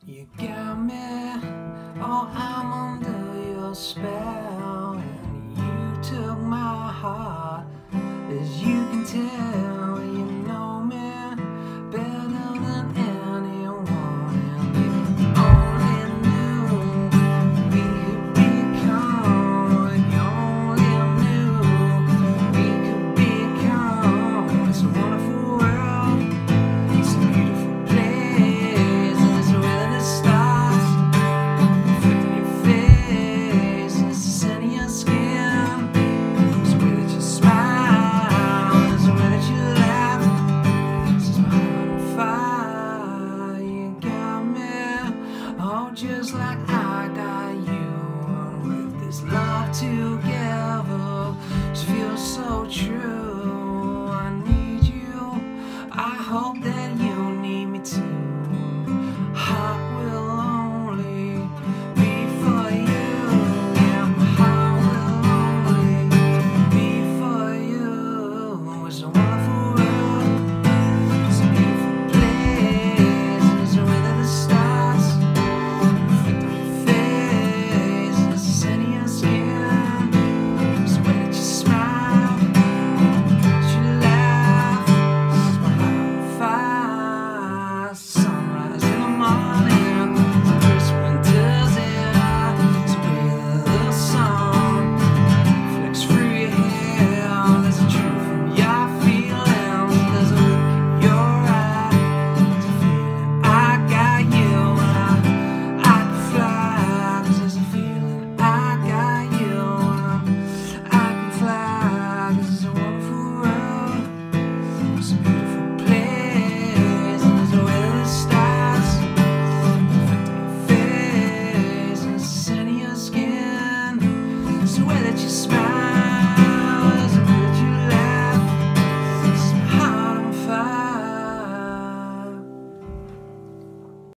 You got me, oh, I'm under your spell, and you took my heart. As you can tell, you know me better than anyone, and you only knew we could become. You only knew we could become. It's a wonderful world, it's a beautiful place, and it's where the stars reflect in your face, and it's the scent of your skin. It's the way that you smile, it's the way that you laugh. Sets my heart on fire. You got me, oh, just like I got you. With this love together, just feels so true. I need you, I hope that you need me too. Heart will only be for you. Yeah, my heart will only be for you. It's a wonderful world, it's a beautiful place, and it's the way that the stars reflect on your face, and it's the scent of your skin. It's the way that you smile, that you laugh. Sets my heart on fire. Sunrise in the morning, the first winter's air. It's the way that the sun flicks through your hair. There's a truth in your feelings, there's a look in your eye. There's a feeling I got you, and I can fly. 'Cause there's a feeling I got you, and I can fly. 'Cause it's a wonderful world, it's a beautiful place, and there's a way that the stars reflect on your face, and it's the scent of your skin. It's the way that you smile.